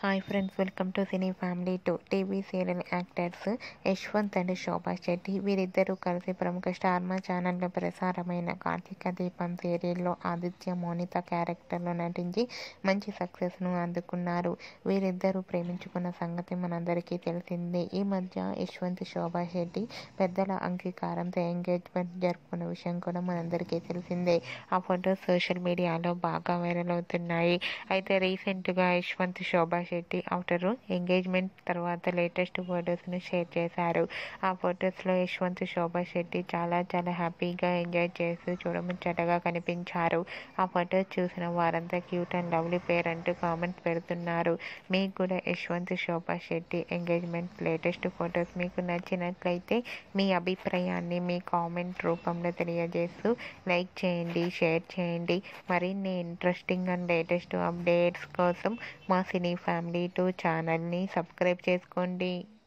Hi friends, welcome to cine family 2. TV serial actors Yashwanth and Shobha Shetty వీరిద్దరూ కలిసి ప్రముఖ స్టార్మా ఛానల్లో ప్రసారమైన కార్తీక దీపం సీరియల్లో ఆదిత్య మోనిత క్యారెక్టర్లో నటించి మంచి సక్సెస్ను అందుకున్నారు. వీరిద్దరూ ప్రేమించుకున్న సంగతి మనందరికీ తెలిసిందే. ఈ మధ్య యశ్వంత్ శోభా శెట్టి పెద్దల అంగీకారంతో ఎంగేజ్మెంట్ జరుపుకున్న విషయం కూడా మనందరికీ తెలిసిందే. ఆ ఫొటోస్ సోషల్ మీడియాలో బాగా వైరల్ అవుతున్నాయి. అయితే రీసెంట్గా యశ్వంత్ శోభా శెట్టి ఆఫ్టర్ ఎంగేజ్మెంట్ తర్వాత లేటెస్ట్ ఫొటోస్ను షేర్ చేశారు. ఆ ఫొటోస్లో యశ్వంత్ శోభా శెట్టి చాలా హ్యాపీగా ఎంజాయ్ చేస్తూ చూడముచ్చటగా కనిపించారు. ఆ ఫొటోస్ చూసిన వారంతా క్యూట్ అండ్ లవ్లీ పేర్ అంటూ కామెంట్స్ పెడుతున్నారు. మీకు కూడా Yashwant Shobha Shetty engagement latest photos మీకు నచ్చినట్లయితే మీ అభిప్రాయాన్ని మీ కామెంట్ రూపంలో తెలియజేస్తూ లైక్ చేయండి, షేర్ చేయండి. మరిన్ని ఇంట్రెస్టింగ్ అండ్ లేటెస్ట్ అప్డేట్స్ కోసం మా సినీ ఫ్యామిలీ 2 ఛానల్ని సబ్స్క్రైబ్ చేసుకోండి.